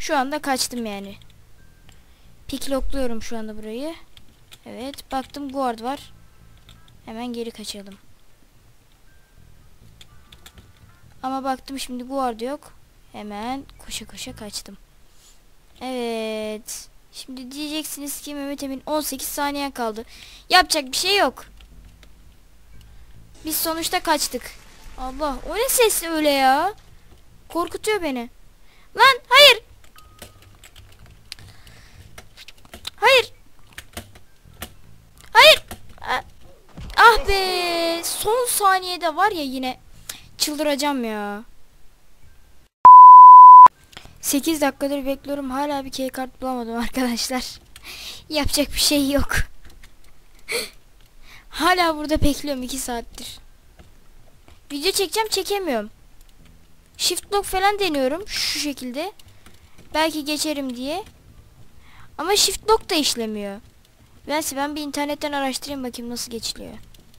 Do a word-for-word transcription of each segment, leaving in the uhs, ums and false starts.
Şu anda kaçtım yani. Piklokluyorum şu anda burayı. Evet, baktım guard var. Hemen geri kaçalım. Ama baktım şimdi guard yok. Hemen koşa koşa kaçtım. Evet. Şimdi diyeceksiniz ki Mehmet Emin on sekiz saniye kaldı. Yapacak bir şey yok. Biz sonuçta kaçtık. Allah, o ne ses öyle ya? Korkutuyor beni. Lan hayır. Hayır. Hayır. Ah be. Son saniyede var ya, yine çıldıracağım ya. sekiz dakikadır bekliyorum. Hala bir keycard bulamadım arkadaşlar. Yapacak bir şey yok. Hala burada bekliyorum iki saattir. Video çekeceğim, çekemiyorum. Shift lock falan deniyorum şu şekilde. Belki geçerim diye. Ama shift lock da işlemiyor. Neyse, ben bir internetten araştırayım bakayım nasıl geçiliyor.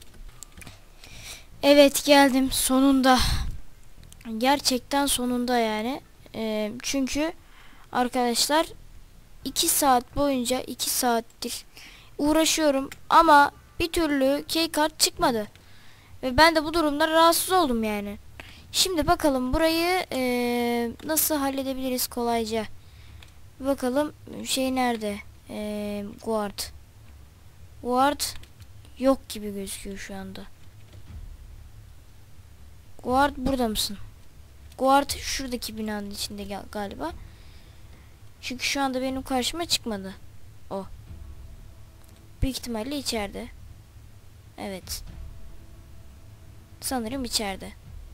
Evet, geldim sonunda. Gerçekten sonunda yani. Ee, çünkü arkadaşlar iki saat boyunca iki saattir uğraşıyorum ama bir türlü keycard çıkmadı. Ve ben de bu durumda rahatsız oldum yani. Şimdi bakalım burayı ee, nasıl halledebiliriz kolayca. Bakalım şey nerede? Ee, guard. Guard yok gibi gözüküyor şu anda. Guard burada mısın? Guard şuradaki binanın içinde gal galiba. Çünkü şu anda benim karşıma çıkmadı. O. Büyük ihtimalle içeride. Evet. Sanırım içeride.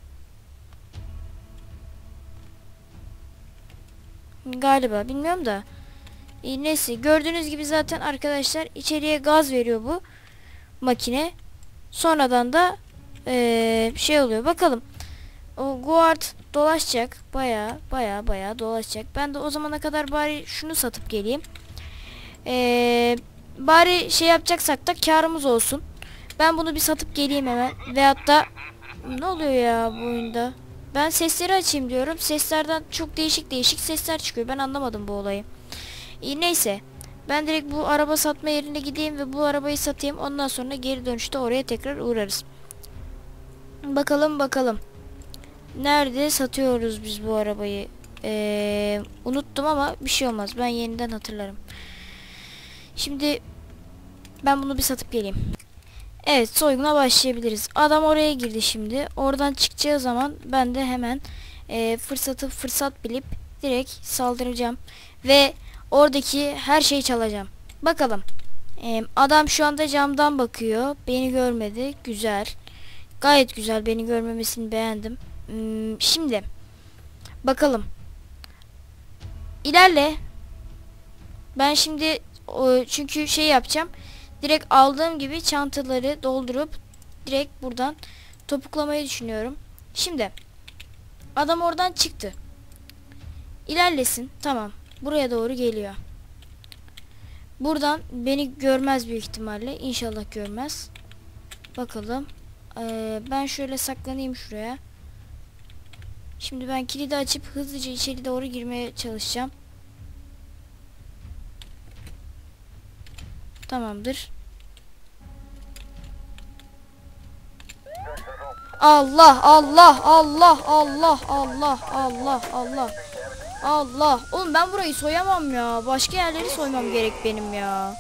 Galiba, bilmiyorum da. E, neyse, gördüğünüz gibi zaten arkadaşlar içeriye gaz veriyor bu makine. Sonradan da ee, şey oluyor. Bakalım. O guard dolaşacak. Baya baya baya dolaşacak. Ben de o zamana kadar bari şunu satıp geleyim. Ee, bari şey yapacaksak da karımız olsun. Ben bunu bir satıp geleyim hemen. Veyahut da ne oluyor ya bu oyunda? Ben sesleri açayım diyorum. Seslerden çok değişik değişik sesler çıkıyor. Ben anlamadım bu olayı. İyi, neyse. Ben direkt bu araba satma yerine gideyim ve bu arabayı satayım. Ondan sonra geri dönüşte oraya tekrar uğrarız. Bakalım bakalım. Nerede satıyoruz biz bu arabayı? Ee, unuttum ama bir şey olmaz. Ben yeniden hatırlarım. Şimdi ben bunu bir satıp geleyim. Evet, soyguna başlayabiliriz. Adam oraya girdi şimdi. Oradan çıkacağı zaman ben de hemen e, fırsatı fırsat bilip direkt saldıracağım. Ve oradaki her şeyi çalacağım. Bakalım. E, adam şu anda camdan bakıyor. Beni görmedi. Güzel. Gayet güzel. Beni görmemesini beğendim. Hmm, şimdi bakalım. İlerle. Ben şimdi o, çünkü şey yapacağım. Direkt aldığım gibi çantaları doldurup direkt buradan topuklamayı düşünüyorum. Şimdi adam oradan çıktı. İlerlesin. Tamam. Buraya doğru geliyor. Buradan beni görmez büyük ihtimalle. İnşallah görmez. Bakalım. Ee, ben şöyle saklanayım şuraya. Şimdi ben kilidi açıp hızlıca içeri doğru girmeye çalışacağım. Tamamdır. Allah Allah Allah Allah Allah Allah Allah Allah. Oğlum ben burayı soyamam ya. Başka yerleri soymam gerek benim ya.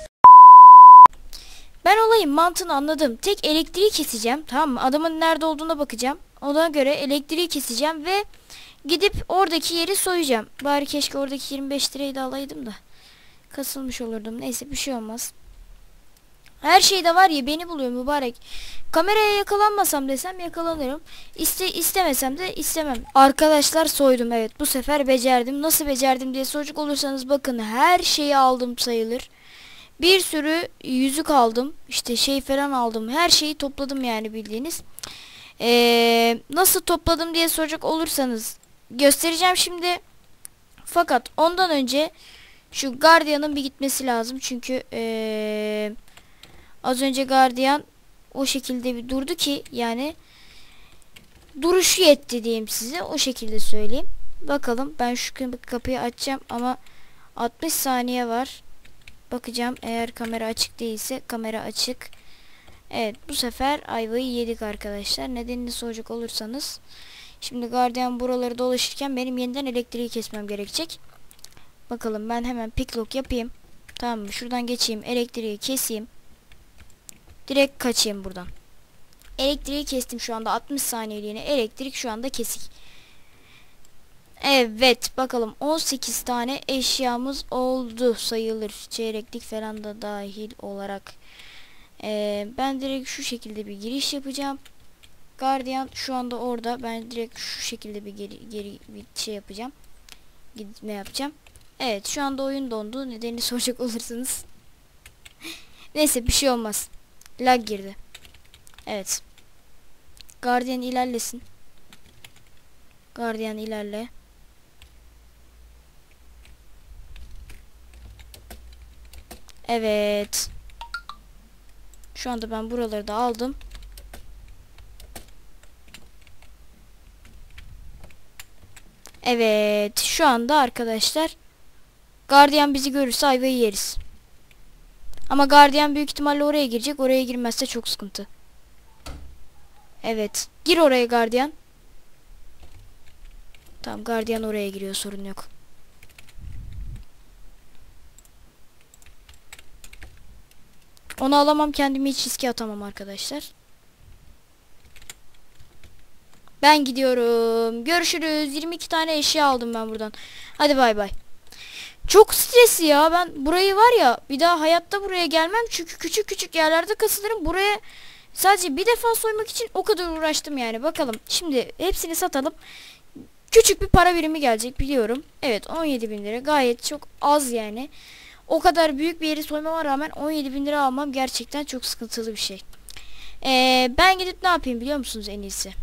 Ben olayın mantığını anladım. Tek elektriği keseceğim. Tamam mı? Adamın nerede olduğuna bakacağım. Ona göre elektriği keseceğim ve gidip oradaki yeri soyacağım. Bari keşke oradaki yirmi beş lirayı da alaydım da kasılmış olurdum. Neyse, bir şey olmaz. Her şeyde var ya, beni buluyor mübarek. Kameraya yakalanmasam desem yakalanırım. İste istemesem de istemem. Arkadaşlar soydum, evet, bu sefer becerdim. Nasıl becerdim diye soracak olursanız bakın, her şeyi aldım sayılır. Bir sürü yüzük aldım. İşte şey falan aldım. Her şeyi topladım yani, bildiğiniz. Ee, nasıl topladım diye soracak olursanız göstereceğim şimdi. Fakat ondan önce şu gardiyanın bir gitmesi lazım. Çünkü ee, az önce gardiyan o şekilde bir durdu ki yani duruşu yetti diyeyim size. O şekilde söyleyeyim. Bakalım, ben şu kapıyı açacağım ama altmış saniye var. Bakacağım, eğer kamera açık değilse kamera açık. Evet, bu sefer ayvayı yedik arkadaşlar. Nedenini soracak olursanız, şimdi gardiyan buraları dolaşırken benim yeniden elektriği kesmem gerekecek. Bakalım, ben hemen picklock yapayım. Tamam mı? Şuradan geçeyim, elektriği keseyim. Direkt kaçayım buradan. Elektriği kestim şu anda, altmış saniyeliğine elektrik şu anda kesik. Evet, bakalım, on sekiz tane eşyamız oldu sayılır. Çeyreklik falan da dahil olarak. Ee, ben direkt şu şekilde bir giriş yapacağım. Gardiyan şu anda orada. Ben direkt şu şekilde bir geri, geri bir şey yapacağım. Gitme yapacağım. Evet, şu anda oyun dondu. Nedenini soracak olursanız. Neyse, bir şey olmaz. Lag girdi. Evet. Gardiyan ilerlesin. Gardiyan ilerle. Evet. Şu anda ben buraları da aldım. Evet. Şu anda arkadaşlar, gardiyan bizi görürse ayvayı yeriz. Ama gardiyan büyük ihtimalle oraya girecek. Oraya girmezse çok sıkıntı. Evet. Gir oraya gardiyan. Tamam, gardiyan oraya giriyor, sorun yok. Onu alamam, kendimi hiç riske atamam arkadaşlar. Ben gidiyorum. Görüşürüz. yirmi iki tane eşya aldım ben buradan. Hadi bay bay. Çok stresli ya. Ben burayı var ya, bir daha hayatta buraya gelmem. Çünkü küçük küçük yerlerde kasılırım. Buraya sadece bir defa soymak için o kadar uğraştım yani. Bakalım. Şimdi hepsini satalım. Küçük bir para birimi gelecek biliyorum. Evet, on yedi bin lira. Gayet çok az yani. O kadar büyük bir yeri soymama rağmen on yedi bin lira almam gerçekten çok sıkıntılı bir şey. Ee, ben gidip ne yapayım biliyor musunuz en iyisi?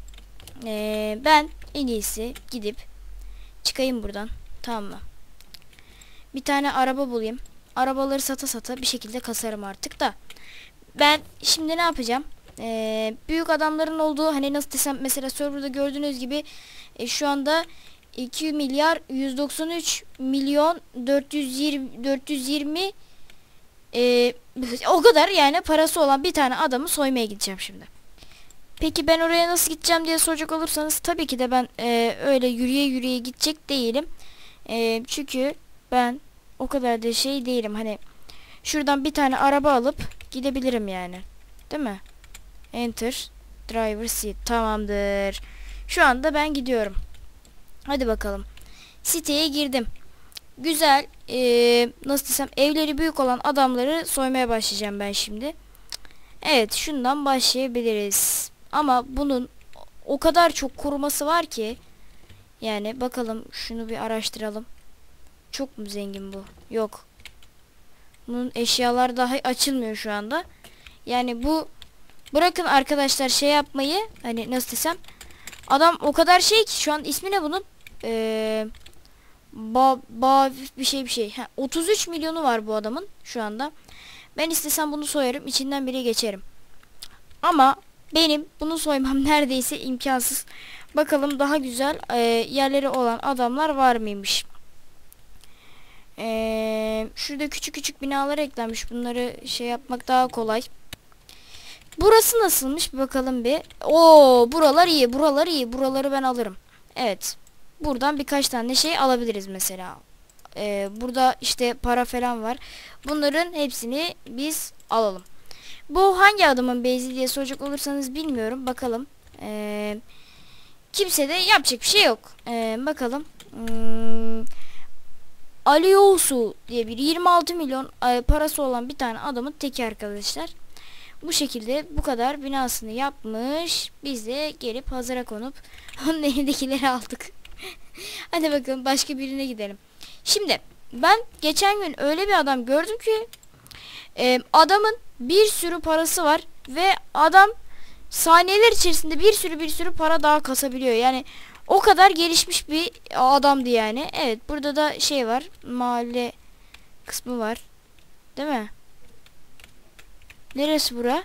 Ee, ben en iyisi gidip çıkayım buradan. Tamam mı? Bir tane araba bulayım. Arabaları sata sata bir şekilde kasarım artık da. Ben şimdi ne yapacağım? Ee, büyük adamların olduğu, hani nasıl desem, mesela serverda gördüğünüz gibi e, şu anda iki milyar yüz doksan üç milyon dört yüz yirmi dört yüz yirmi e, o kadar yani parası olan bir tane adamı soymaya gideceğim şimdi. Peki ben oraya nasıl gideceğim diye soracak olursanız, tabii ki de ben e, öyle yürüye yürüye gidecek değilim. E, çünkü ben o kadar da şey değilim. Hani şuradan bir tane araba alıp gidebilirim yani. Değil mi? Enter. Driver seat. Tamamdır. Şu anda ben gidiyorum. Hadi bakalım. Siteye girdim. Güzel. Ee, nasıl desem, evleri büyük olan adamları soymaya başlayacağım ben şimdi. Evet, şundan başlayabiliriz. Ama bunun o kadar çok koruması var ki. Yani bakalım, şunu bir araştıralım. Çok mu zengin bu? Yok. Bunun eşyalar daha açılmıyor şu anda. Yani bu, bırakın arkadaşlar şey yapmayı, hani nasıl desem, adam o kadar şey ki, şu an ismi ne bunun? Eee ba, ba bir şey bir şey. Ha, otuz üç milyonu var bu adamın şu anda. Ben istesem bunu soyarım, içinden biri geçerim. Ama benim bunu soymam neredeyse imkansız. Bakalım daha güzel e, yerleri olan adamlar var mıymış? Ee, şurada küçük küçük binalar eklenmiş. Bunları şey yapmak daha kolay. Burası nasılmış bir bakalım bir. Oo, buralar iyi, buralar iyi. Buraları ben alırım. Evet. Buradan birkaç tane şey alabiliriz mesela. Ee, burada işte para falan var. Bunların hepsini biz alalım. Bu hangi adamın base'i diye soracak olursanız bilmiyorum. Bakalım. Ee, kimse de yapacak bir şey yok. Ee, bakalım. Hmm, Aliosu diye bir yirmi altı milyon e, parası olan bir tane adamın teki arkadaşlar. Bu şekilde bu kadar binasını yapmış. Biz de gelip hazıra konup onun elindekileri aldık. Hadi bakalım, başka birine gidelim. Şimdi ben geçen gün öyle bir adam gördüm ki e, adamın bir sürü parası var ve adam saniyeler içerisinde bir sürü bir sürü para daha kasabiliyor. Yani o kadar gelişmiş bir adamdı yani. Evet, burada da şey var. Mahalle kısmı var. Değil mi? Neresi bura?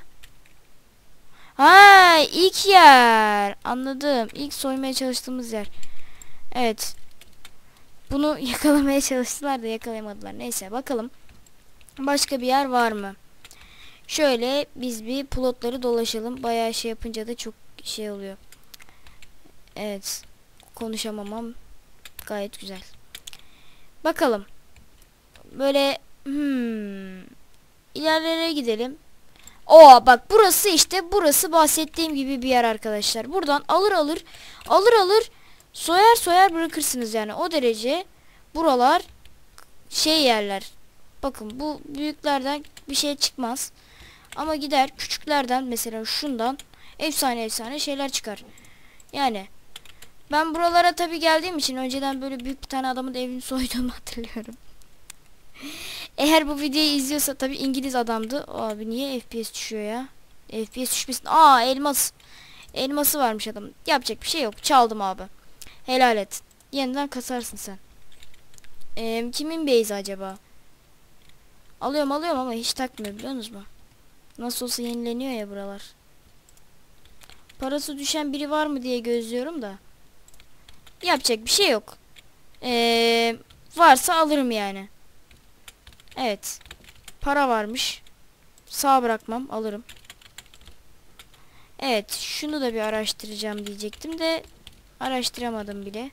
Ha, ilk yer. Anladım. İlk soymaya çalıştığımız yer. Evet. Bunu yakalamaya çalıştılar da yakalayamadılar. Neyse bakalım. Başka bir yer var mı? Şöyle biz bir plotları dolaşalım. Bayağı şey yapınca da çok şey oluyor. Evet. Konuşamamam gayet güzel. Bakalım. Böyle hmm, ilerlere gidelim. Oo bak burası işte burası bahsettiğim gibi bir yer arkadaşlar. Buradan alır alır alır alır soyar soyar bırakırsınız yani. O derece buralar şey yerler. Bakın bu büyüklerden bir şey çıkmaz. Ama gider küçüklerden mesela şundan efsane efsane şeyler çıkar. Yani ben buralara tabi geldiğim için önceden böyle büyük bir tane adamın evini soyduğumu hatırlıyorum. Eğer bu videoyu izliyorsa tabi İngiliz adamdı. Abi niye F P S düşüyor ya? F P S düşmesin. Aa elmas. Elması varmış adam. Yapacak bir şey yok. Çaldım abi. Helal et. Yeniden kasarsın sen. Ee, kimin base acaba? Alıyorum alıyorum ama hiç takmıyor biliyor musunuz mu? Nasıl olsa yenileniyor ya buralar. Parası düşen biri var mı diye gözlüyorum da. Yapacak bir şey yok. Ee, varsa alırım yani. Evet. Para varmış. Sağ bırakmam. Alırım. Evet. Şunu da bir araştıracağım diyecektim de araştıramadım bile.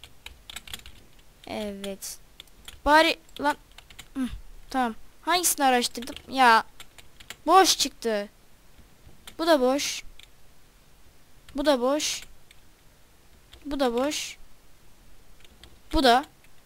Evet. Bari lan. Hı, tamam. Hangisini araştırdım? Ya. Boş çıktı. Bu da boş. Bu da boş. Bu da boş. Bu da.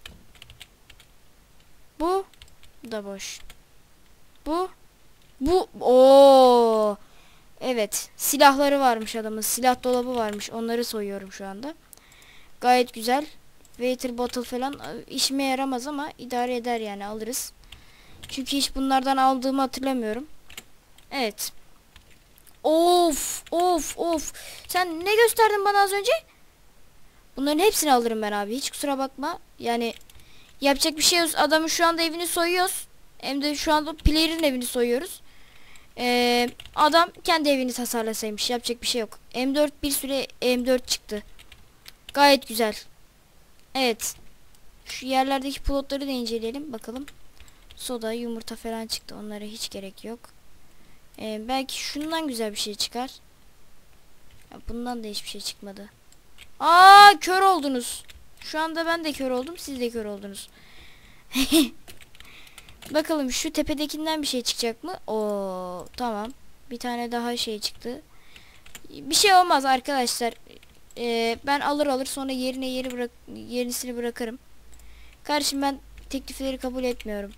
Bu. Bu da boş. Bu. Bu. Oo. Evet. Silahları varmış adamın. Silah dolabı varmış. Onları soyuyorum şu anda. Gayet güzel. Water bottle falan işime yaramaz ama idare eder yani alırız. Çünkü hiç bunlardan aldığımı hatırlamıyorum. Evet. Of of of. Sen ne gösterdin bana az önce? Bunların hepsini alırım ben abi. Hiç kusura bakma. Yani yapacak bir şey yok. Adamın şu anda evini soyuyoruz. Hem de şu anda player'in evini soyuyoruz. Ee, adam kendi evini tasarlasaymış. Yapacak bir şey yok. M dört bir süre M dört çıktı. Gayet güzel. Evet. Şu yerlerdeki plotları da inceleyelim. Bakalım. Soda, yumurta falan çıktı. Onlara hiç gerek yok. Ee, belki şundan güzel bir şey çıkar. Ya bundan da hiçbir şey çıkmadı. Aa, kör oldunuz. Şu anda ben de kör oldum. Siz de kör oldunuz. Bakalım şu tepedekinden bir şey çıkacak mı? Oo, tamam. Bir tane daha şey çıktı. Bir şey olmaz arkadaşlar. Ee, ben alır alır sonra yerine yeri bırak yenisini bırakırım. Kardeşim ben teklifleri kabul etmiyorum.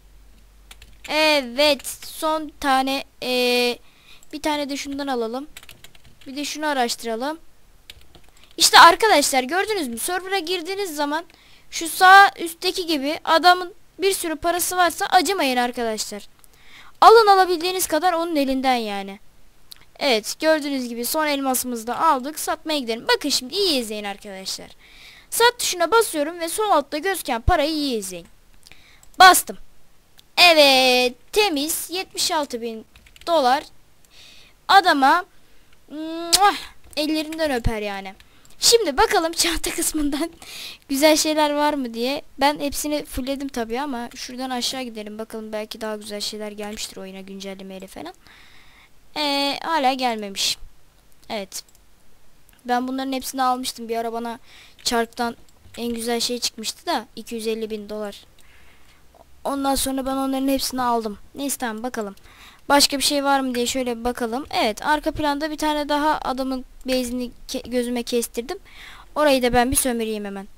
Evet, son tane ee, bir tane de şundan alalım. Bir de şunu araştıralım. İşte arkadaşlar gördünüz mü? Server'a girdiğiniz zaman şu sağ üstteki gibi adamın bir sürü parası varsa acımayın arkadaşlar. Alın alabildiğiniz kadar onun elinden yani. Evet gördüğünüz gibi son elmasımızı da aldık. Satmaya gidelim. Bakın şimdi iyi izleyin arkadaşlar. Sat tuşuna basıyorum ve sol altta gözüken parayı iyi izleyin. Bastım. Evet temiz yetmiş altı bin dolar adama muah, ellerinden öper yani. Şimdi bakalım çanta kısmından güzel şeyler var mı diye. Ben hepsini fullledim tabii ama şuradan aşağı gidelim bakalım belki daha güzel şeyler gelmiştir oyuna güncellemeyle falan. Ee, hala gelmemiş. Evet. Ben bunların hepsini almıştım. Bir ara bana çarktan en güzel şey çıkmıştı da iki yüz elli bin dolar. Ondan sonra ben onların hepsini aldım. Neyse tamam bakalım. Başka bir şey var mı diye şöyle bir bakalım. Evet arka planda bir tane daha adamın base'ini ke gözüme kestirdim. Orayı da ben bir sömüreyim hemen.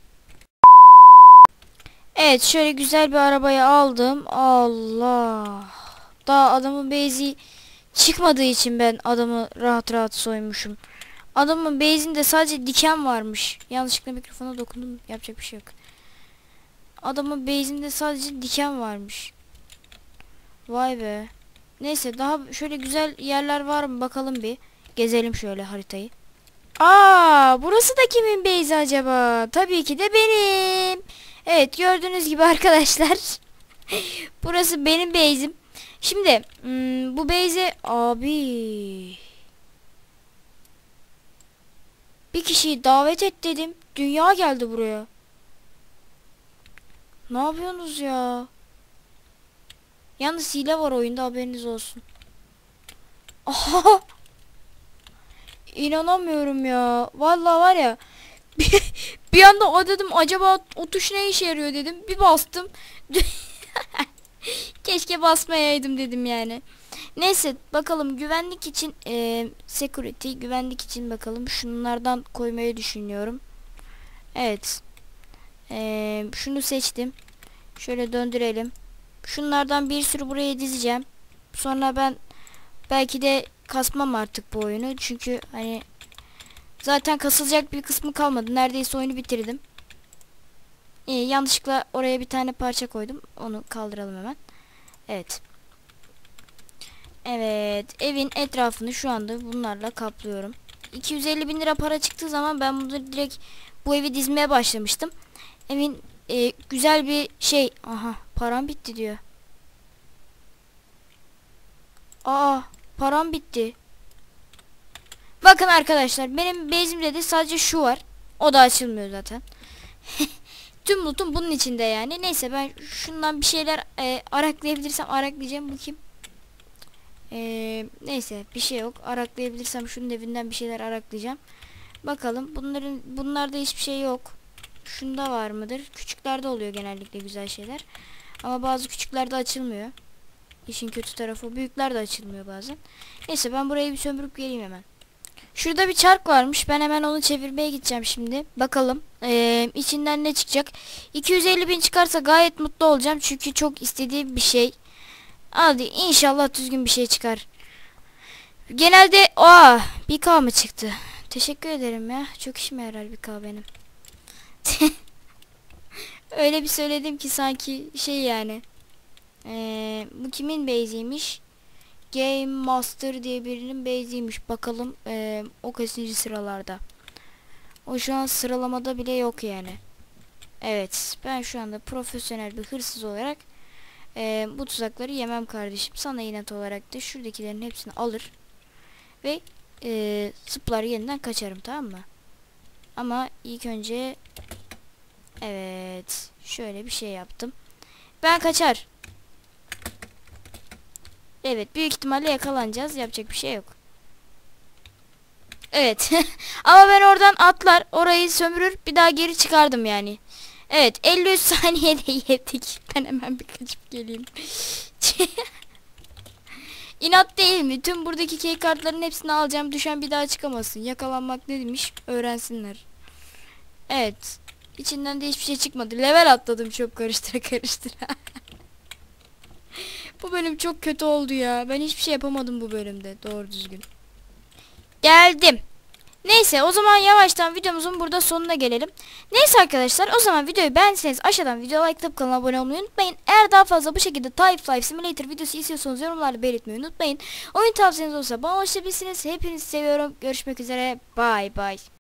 Evet şöyle güzel bir arabayı aldım. Allah. Daha adamın base'i çıkmadığı için ben adamı rahat rahat soymuşum. Adamın base'inde sadece diken varmış. Yanlışlıkla mikrofona dokundum. Yapacak bir şey yok. Adamın base'inde sadece diken varmış. Vay be. Neyse daha şöyle güzel yerler var mı bakalım bir. Gezelim şöyle haritayı. Aa, burası da kimin base'i acaba? Tabii ki de benim. Evet gördüğünüz gibi arkadaşlar. Burası benim base'im. Şimdi hmm, bu base'e abi bir kişiyi davet et dedim. dünya geldi buraya. Ne yapıyorsunuz ya? Yalnız hile var oyunda, haberiniz olsun. Aha! İnanamıyorum ya. Vallahi var ya. Bir, bir anda o dedim, acaba o tuş ne işe yarıyor dedim. Bir bastım. Keşke basmayaydım dedim yani. Neyse bakalım, güvenlik için e, security, güvenlik için bakalım şunlardan koymayı düşünüyorum. Evet. E, şunu seçtim. Şöyle döndürelim. Şunlardan bir sürü buraya dizeceğim. Sonra ben belki de kasmam artık bu oyunu. Çünkü hani zaten kasılacak bir kısmı kalmadı. Neredeyse oyunu bitirdim. Ee, yanlışlıkla oraya bir tane parça koydum. Onu kaldıralım hemen. Evet. Evet. Evin etrafını şu anda bunlarla kaplıyorum. iki yüz elli bin lira para çıktığı zaman ben bunu direkt bu evi dizmeye başlamıştım. Evin e, güzel bir şey. Aha, param bitti diyor. Aa, param bitti. Bakın arkadaşlar, benim base'imde de sadece şu var. O da açılmıyor zaten. Tüm lootum bunun içinde yani. Neyse, ben şundan bir şeyler e, araklayabilirsem araklayacağım. Bu kim? E, neyse, bir şey yok. Araklayabilirsem şunun evinden bir şeyler araklayacağım. Bakalım, bunların bunlarda hiçbir şey yok. Şunda var mıdır? Küçüklerde oluyor genellikle güzel şeyler. Ama bazı küçüklerde açılmıyor. İşin kötü tarafı, büyükler de açılmıyor bazen. Neyse, ben burayı bir sömürüp geleyim hemen. Şurada bir çark varmış. Ben hemen onu çevirmeye gideceğim şimdi. Bakalım ee, içinden ne çıkacak. iki yüz elli bin çıkarsa gayet mutlu olacağım. Çünkü çok istediğim bir şey. Hadi inşallah düzgün bir şey çıkar. Genelde aa, bir K mı çıktı? Teşekkür ederim ya. Çok işime yarar bir K benim. Öyle bir söyledim ki sanki şey yani. Ee, bu kimin base'iymiş? Game Master diye birinin base'iymiş. Bakalım ee, o kaçıncı sıralarda. O şu an sıralamada bile yok yani. Evet, ben şu anda profesyonel bir hırsız olarak ee, bu tuzakları yemem kardeşim. Sana inat olarak da şuradakilerin hepsini alır ve ee, zıplar yeniden kaçarım, tamam mı? Ama ilk önce evet, şöyle bir şey yaptım. Ben kaçar. Evet, büyük ihtimalle yakalanacağız. Yapacak bir şey yok. Evet. Ama ben oradan atlar, orayı sömürür, bir daha geri çıkardım yani. Evet, elli üç saniyede yedik. Ben hemen bir kaçıp geleyim. İnat değil mi? Tüm buradaki key kartların hepsini alacağım. Düşen bir daha çıkamasın. Yakalanmak ne demiş? Öğrensinler. Evet. İçinden de hiçbir şey çıkmadı. Level atladım çok karıştıra karıştıra. Bu bölüm çok kötü oldu ya. Ben hiçbir şey yapamadım bu bölümde. Doğru düzgün. Geldim. Neyse, o zaman yavaştan videomuzun burada sonuna gelelim. Neyse arkadaşlar, o zaman videoyu beğendiyseniz aşağıdan video like atıp kanala abone olmayı unutmayın. Eğer daha fazla bu şekilde Type Life Simulator videosu istiyorsanız yorumlarda belirtmeyi unutmayın. Oyun tavsiyeniz olsa bana ulaşabilirsiniz. Hepinizi seviyorum. Görüşmek üzere. Bye bye.